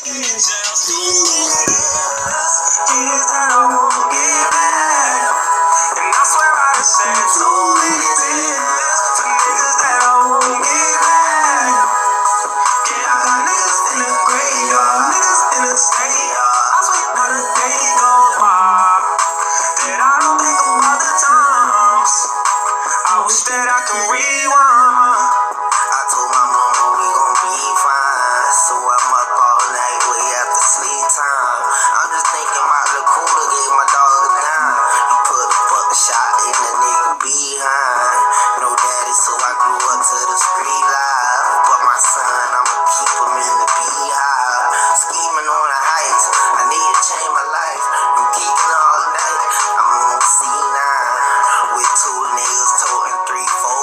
that I won't get back. And I swear I done said too many tears to niggas that I won't get back. Yeah, I got niggas in the graveyard, niggas in the stadium. I swear not a day goes by that I don't think about the times. I wish that I could rewind. I told my mama we gon' be fine, so I'm up all night way after sleep time. I'm just thinking about the cooler, gave my dog a dime. You put a buck shot in the nigga behind. No daddy, so I grew up to the street life. But my son, I'ma keep him in the beehive. Scheming on a heist, I need to change my life. I'm geeking all night, I'm on C9 with two niggas toting 3, 4, 5.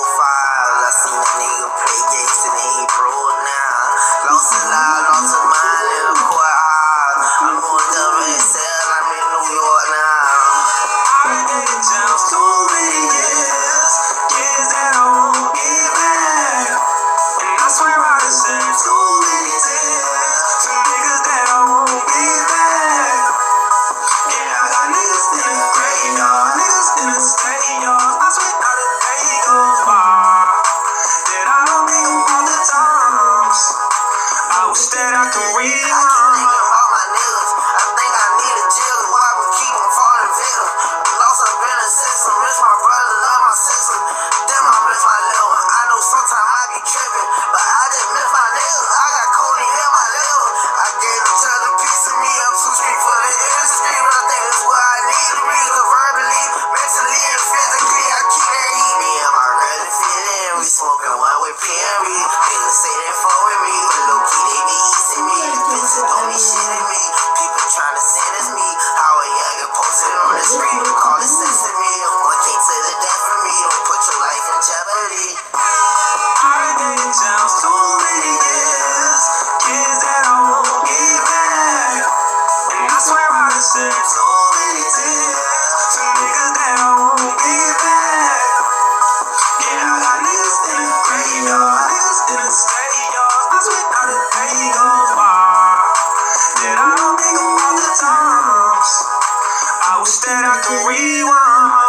I seen a nigga play games and he ain't pro now. Lost his life, lost his mind in the courthouse. I'm on WSL, I'm in New York now. I've been in jail too many years, years that I won't get back. And I swear I done said too many tears to niggas that I won't get back. Yeah, I got niggas in the graveyard, niggas in the stadium. I swear not a day goes by that I don't think about the times. I wish that I could rewind. I keep thinking about my niggas. I think I need a jail. Why we keep on falling victim? Lost up in the system. Miss my brother, love my sister. Damn, I miss my little one. I know sometimes I be tripping, but I just miss my niggas. I got Cody in my liver. I gave each other a piece of me. I'm too street for the industry, but I think that's what I need to be. Cause verbally, mentally, and physically, I keep that heat. Me and my brother fit in. We smoking one with PMB. Niggas say they fuck with me, but low key they be easing me. The bitches don't be shitting me. People trying to sentence me. How a young get posted on the street, call it sensing me. 1K to the death for me. Don't put your life in jeopardy. I've been in jail too many years, years that I won't get back. And I swear I done said too many tears to niggas that I won't get back. Yeah, I got niggas in the graveyard, niggas in the stadium. I swear not a day goes by that I don't think about the times. I wish that I could rewind.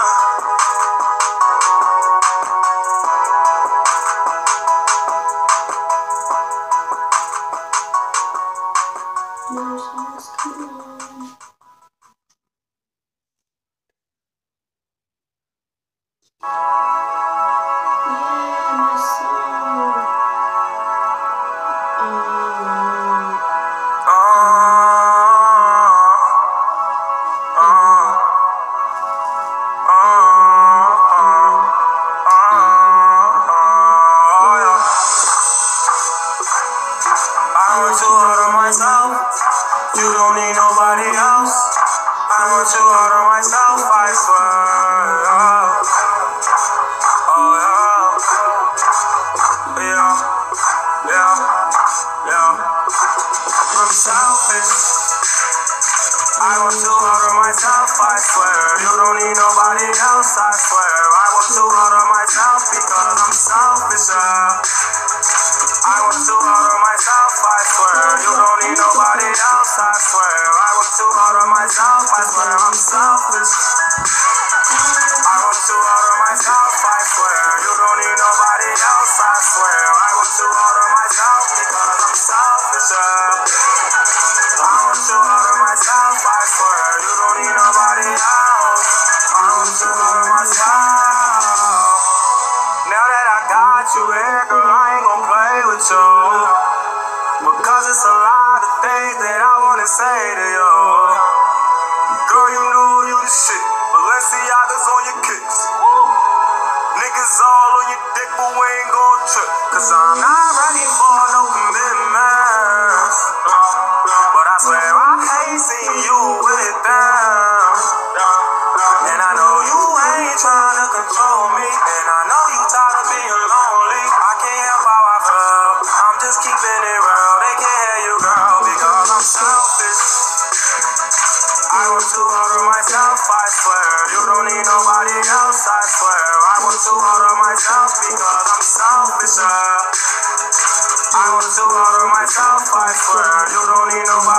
You don't need nobody else. I want you all to myself, I swear. Oh yeah. I'm selfish. I want you all to myself, I swear. You don't need nobody else, I swear. I want you all to myself because I'm selfish. I want you all to myself, I swear. You don't need nobody else, I swear. I want you all to myself, I swear. I'm selfish. I want you all to myself, I swear. You don't need nobody else, I swear. I want you all to myself because I'm selfish. I want you all to myself, I swear. You don't need nobody else. I want you all to myself. Now that I got you here, girl, I ain't gon' play with you. Because it's a lot of things that I wanna say to you. Girl, you know you the shit. Balenciaga's on your kicks. Niggas all on your dick, but we ain't gon' trip. Cause I'm not ready for no commitments. But I swear I hate seeing you with them. And I know you ain't trying to control me. And I know you tired of being lonely. I can't help how I feel. I'm just keeping it real. They can't hear you, girl, because I'm selfish. I want you all to myself, I swear. You don't need nobody else, I swear. I want you all to myself because I'm selfish. I want you all to myself, I swear. You don't need nobody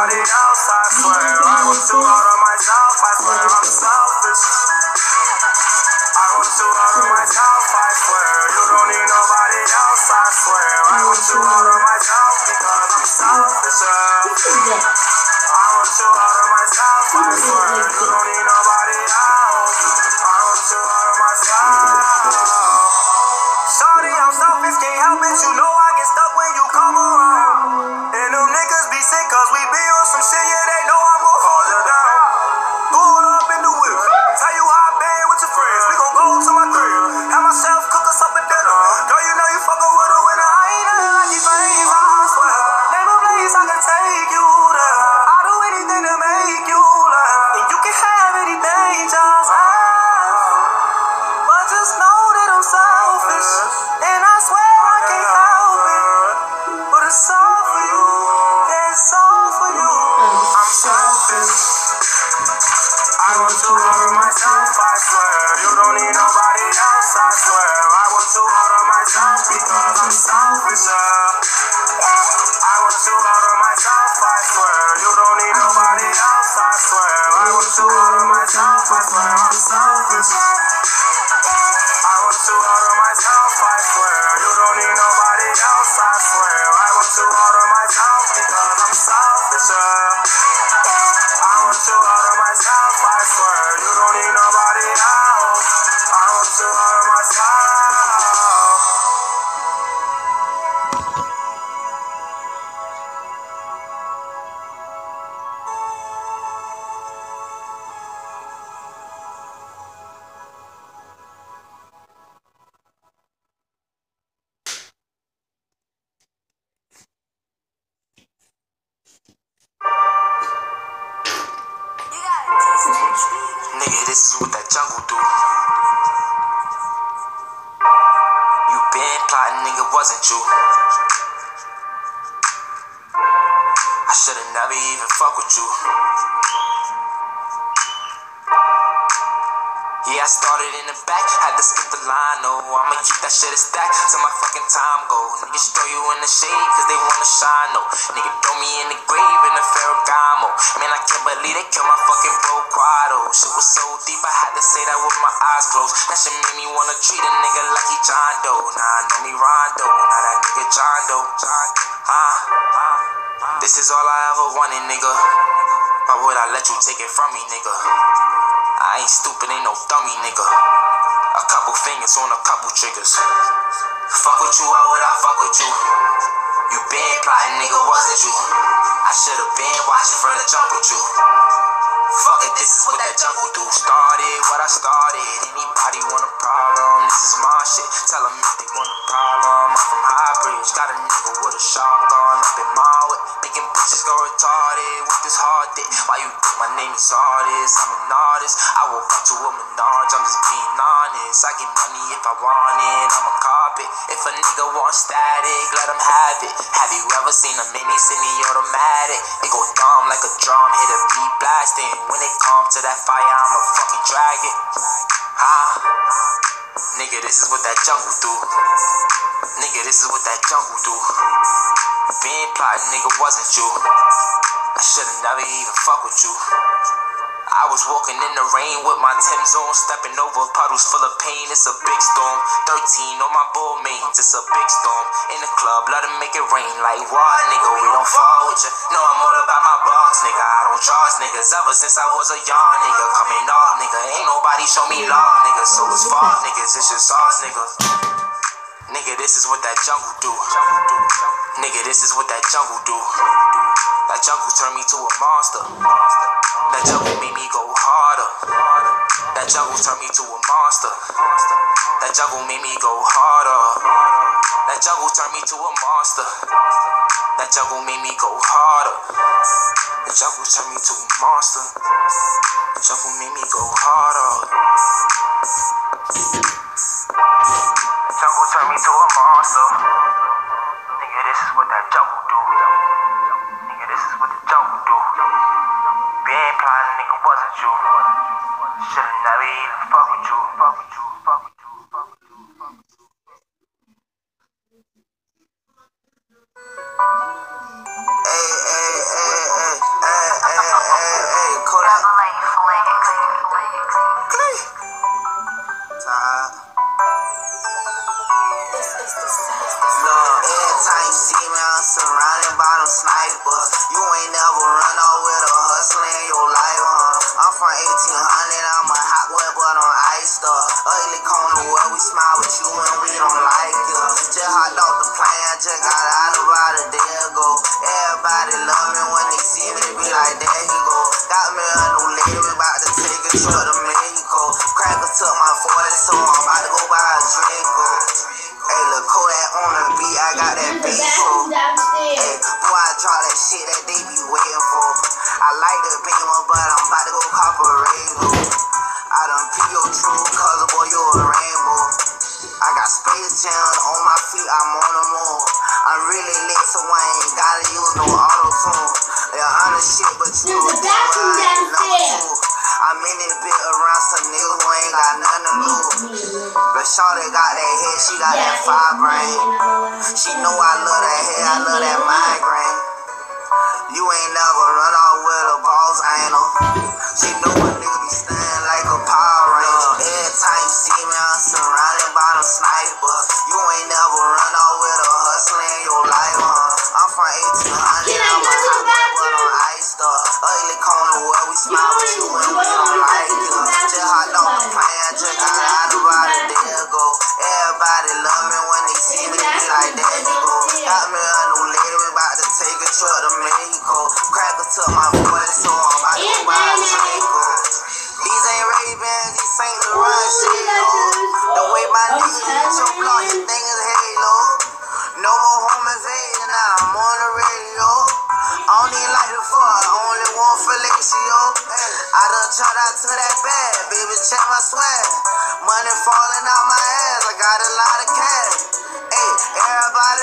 wasn't you. I should've never even fuck with you. Yeah, I started in the back, had to skip the line, no. I'ma keep that shit a stack till my fucking time go. Niggas throw you in the shade cause they wanna shine, no. Nigga throw me in the grave in the Ferragamo. Man, I can't believe they killed my fucking bro Quado. Shit was so deep, I had to say that with my eyes closed. That shit made me wanna treat a nigga like he John Doe. Nah, know me Rondo, nah, that nigga John Doe. This is all I ever wanted, nigga. Why would I let you take it from me, nigga? I ain't stupid, ain't no dummy, nigga. A couple fingers on a couple triggers. Fuck with you, why would I fuck with you? You been plotting, nigga, wasn't you? I should've been watching from the jump with you. Fuck it, this is what that jungle do. Started what I started. Anybody want a problem? This is my shit. Tell them if they want a problem. I'm from High Bridge. Got a nigga with a shotgun up in my way. Making bitches go retarded with this hard dick. Why you think my name is artist? I'm an artist. I woke up to a Menage. I'm just being honest. I get money if I want it. I'm a carpet. If a nigga want static, let him have it. Have you ever seen a mini semi-automatic? It go dumb like a drum. Hit a beat blasting. When they come to that fire, I'ma fucking drag it. Nigga, this is what that jungle do. Nigga, this is what that jungle do. Being plotting, nigga, wasn't you. I should've never even fuck with you. I was walking in the rain with my Tim's on, stepping over puddles full of pain. It's a big storm. 13 on my bull mains. It's a big storm. In the club, let them make it rain. Like what, nigga? We don't fall with you. No, I'm all about my boss, nigga. I don't trust niggas. Ever since I was a young nigga, coming up, nigga. Ain't nobody show me love, nigga. So it's false, niggas. It's just us, nigga. Nigga, this is what that jungle do. Nigga, this is what that jungle do. That jungle turned me to a monster. That jungle made me go harder. That jungle turned me to a monster. That jungle made me go harder. That jungle turned me to a monster. That jungle made me go harder. The jungle turned me to a monster. The jungle made me go harder. The jungle turned me to a monster. Nigga, this is what that jungle do. Nigga, this is what the jungle do. Being plotting, nigga, wasn't you. Should've never even fuck with you. Fuck with you, fuck with you, fuck with you, fuck with you. Hey, Kodak. Every time you see me, I'm surrounded by them snipers. You ain't never run off with a hustler in your life, huh? I'm from 1800, I'm a hot boy, but on ice stuff. Ugly corner where we smile with you and we don't like you. Just hopped off the plane, just got out about a day ago. Everybody love me when they see me, they be like, there he go. Got me a new lady, we about to take a trip to Mexico. Crackers took my 40, so I'm about to go buy a Draco. Hey, look, Kodak on the beat, I got that beat for. Hey, boy, I drop that shit that they be waiting for. I like the Beamer, but I'm about to go cop a Rainbow. I done pee your true color, boy, you a rainbow. I got Space Jam on my feet, I'm on the moon. I'm really lit, so I ain't gotta use no auto-tune. Yeah, honest shit, but you know what I ain't number two. I'm in this bit around some niggas who ain't got nothing to lose. But shawty got that head, she got that fire brain. She know I love that head, I love that migraine. You ain't never run off with a boss anal. She know a nigga be standing like a Power Ranger. Every time you see me, I'm surrounded by them snipers. You ain't never run off with a hustler in your life, huh? I'm from 1800, I'm a hot boy, but on ice stuff. Ugly corner where we smile with you and we don't like you. Just hopped off the plane, just got out about a day ago. Everybody love me when they see me, they be like, there you go. Got me a new lady, we about to take a trip to Mexico. Crackers took my 40, so I'm about to go buy a Draco. These ain't Ray-Bans, these St. Laurent shit, yo. The way my niggas hit your block, your thing is halo. No more home invasion, now I'm on the radio. I don't even like the fuck, I only want fellatio. I done jumped out to that bag, baby, check my swag. Money falling out my ass, I got a lot of cash. Hey, everybody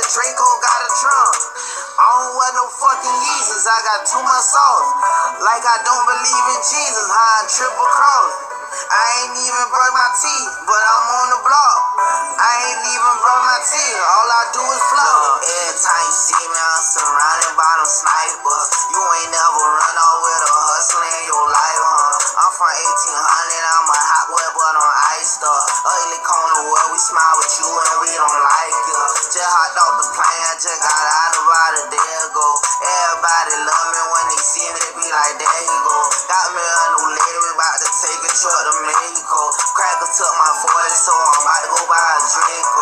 Draco got a drum. I don't wear no fucking Yeezys, I got too much sauce. Like I don't believe in Jesus, how I triple cross. I ain't even brush my teeth, but I'm on the block. I ain't even brush my teeth, all I do is flow. Every time you see me, I'm surrounded by them snipers. You ain't never run off with a hustler in your life, huh? I'm from 1800, I'm a hot boy, but on ice stuff. Ugly corner where we smile with you and we don't like you. Just hopped off the plane, I just got out about a day ago. Everybody love me when they see me, they be like, there you go. Got me a new lady, we about to take a trip to Mexico. Crackers took my 40, so I'm about to go buy a Draco.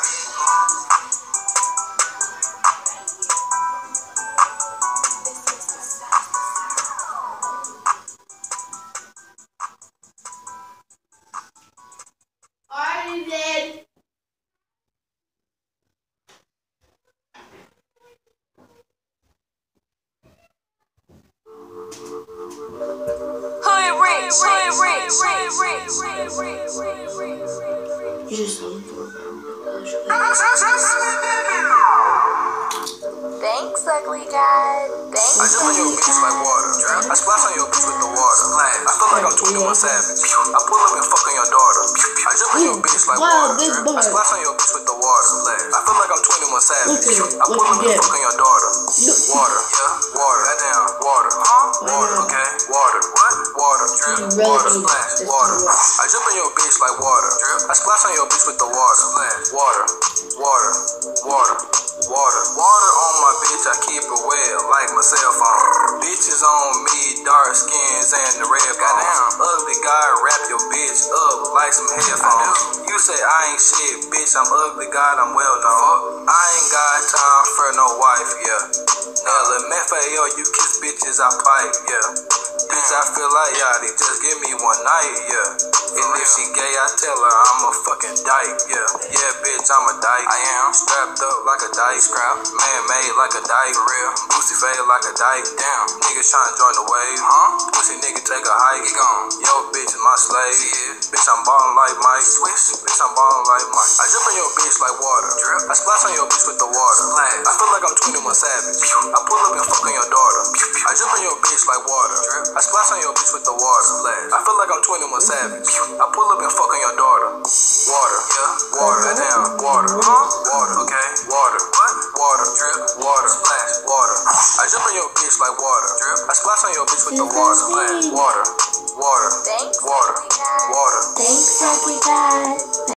Thanks, ugly guy. Thanks. I jump on your bitch like water. I splash on your bitch with the water. I feel like I'm 21 Savage. I pull up and fuck on your daughter. I jump on your bitch like water. I splash on your bitch with the water. I feel like I'm 21 Savage. I pull up and fuck on your daughter. Water, yeah, water. That down, water, water, okay, water. What? Water, drip, water, splash, water. I jump on your bitch like water. I splash on your bitch with the water. Water, water, water, water. Water on my bitch, I keep it wet like my cell phone. Bitches on me, dark skins and the red goddamn. Ugly guy, wrap your bitch up like some headphones. You say I ain't shit, bitch, I'm ugly God, I'm well known. I ain't got time for no wife, yeah. LMFAO, you kiss bitches, I pipe, yeah. Bitch, I feel like Yachty, just give me one night, yeah. And if she gay, I tell her I'm a fucking dyke, yeah. Yeah, bitch, I'm a dyke. I am strapped up like a dyke. Scrap, man-made like a dyke. Real, boosty fade like a dyke. Damn, niggas tryna join the wave, huh? Pussy nigga take a hike. He gone. Yo, bitch is my slave. Yeah. Bitch, I'm ballin' like Mike. Swish. Bitch, I'm ballin' like Mike. I drip on your bitch like water. Drip. I splash on your bitch with the water. Splash. I feel like I'm 21 Savage. I pull up and fuck on your daughter. I drip on your bitch like water. Drip. I splash on your bitch with the water. Splash. I feel like I'm 21 Savage. I pull up and fuck on your daughter. Water. Yeah. Water. That down. Water. Water. Okay. Water. What? Water. Drip. Water. Splash. Water. I jump on your bitch like water. Drip. I splash on your bitch with the water. Splash. Water. Water. Thanks. Water.